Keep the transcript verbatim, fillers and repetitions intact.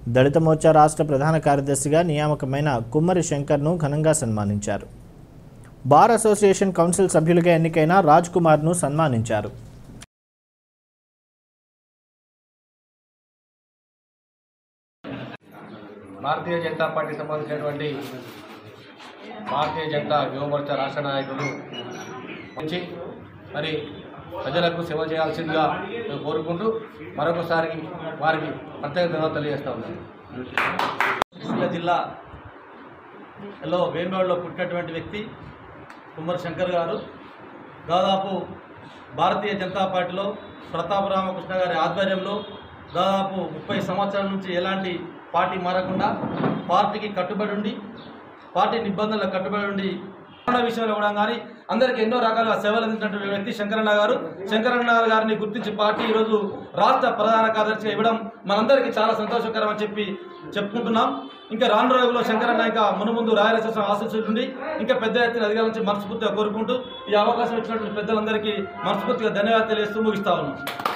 దళిత మోర్చా రాష్ట్ర ప్రధాన కార్యదర్శిగా నియామకమైన కుమ్మరి శంకర్ను ఘనంగా సన్మానించారు. బార్ అసోసియేషన్ కౌన్సిల్ సభ్యులుగా ఎన్నికైన రాజ్ కుమార్ను సన్మానించారు. భారతీయ జనతా పార్టీ సంబంధించినటువంటి భారతీయ జనతా యువ మోర్చా రాష్ట్ర నాయకులు నుంచి మరి ప్రజలకు సేవ చేయాల్సిందిగా కోరుకుంటూ మరొకసారి వారికి ప్రత్యేక ధన్యవాదాలు తెలియజేస్తా ఉన్నాను. సిరిసిల్ల జిల్లాలో వేములవాడలో పుట్టినటువంటి వ్యక్తి కుమ్మరి శంకర్ గారు దాదాపు భారతీయ జనతా పార్టీలో ప్రతాప రామకృష్ణ గారి ఆధ్వర్యంలో దాదాపు ముప్పై సంవత్సరాల నుంచి ఎలాంటి పార్టీ మారకుండా పార్టీకి కట్టుబడి ఉండి పార్టీ నిబంధనలకు కట్టుబడి ఉండి కరోనా విషయంలో కూడా కానీ అందరికీ ఎన్నో రకాల సేవలు అందించినటువంటి వ్యక్తి శంకరన్న గారు. శంకరన్న గారిని గుర్తించి పార్టీ ఈరోజు రాష్ట్ర ప్రధాన కార్యదర్శిగా ఇవ్వడం మనందరికీ చాలా సంతోషకరం అని చెప్పి చెప్పుకుంటున్నాం. ఇంకా రాను రోజుల్లో శంకరన్న ఇంకా మునుముందు రాయలసీమ ఆశిస్తుండి ఇంకా పెద్ద ఎత్తున అధికారుల నుంచి మనస్ఫూర్తిగా కోరుకుంటూ ఈ అవకాశం ఇచ్చినటువంటి పెద్దలందరికీ మనస్ఫూర్తిగా ధన్యవాదాలు తెలియజేస్తూ ముగిస్తా ఉన్నాం.